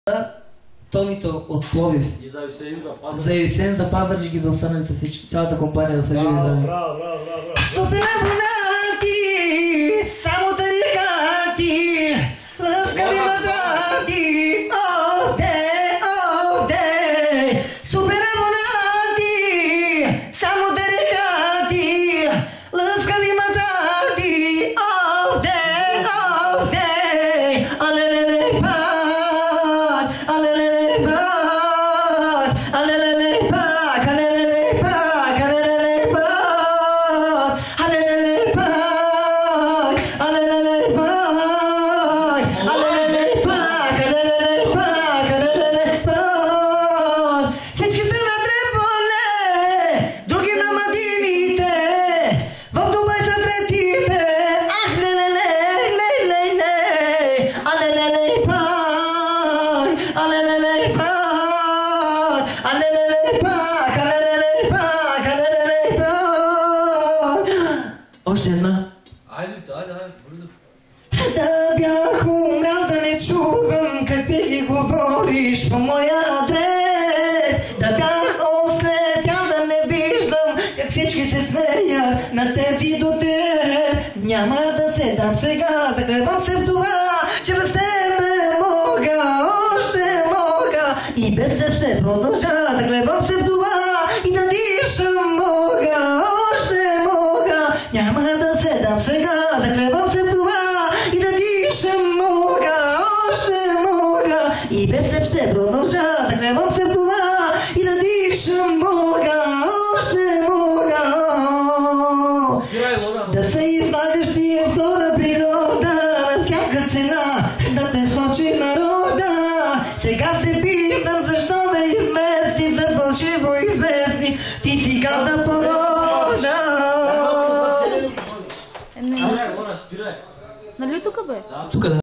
Томито от Пловдив. И за Юсеин за Пазарджик. За Юсеин за Пазарджик и за останалите всички, цялата компания да са живи и здрави. Браво. Супер абонати, само тарикати, лъскави мадрати, all day. Супер абонати, само тарикати, лъскави мадрати, all day. Алелеле пак, алелеле пак, алелеле пак, алелеле пак, алелеле пак, алелеле пак, алелеле пак, алелеле пак, алелеле пак, алелеле пак. Всички са на дреболе, други на мадините, в Дубай са третите. Ах, лелеле, алелеле пак, алелеле пак, алелеле пак, алелеле пак, алелеле пак. Още една. Айде. Да бях умрял да не чувам какви ги говориш по моя адрес. Да бях ослепял да не виждам как всички се смеят на тези до теб. Няма да се дам сега, загледам се в това, че без тебе мога, още мога. И без теб се продължа, загледам се в това и да дишам мога, още мога. Няма да се дам сега, загледам се в това и да дишам мога, още мога. И без теб се продължа, загледам се в това и да дишам мога, още мога. Спирай, Лора. Да се извадиш ти е втора природа, на всяка цена да те сочи народа. Сега се питам защо ме измести за фалшиво известни, ти си гадна порода. Спирай, Лора, спирай. Нали тук бе? Тук да.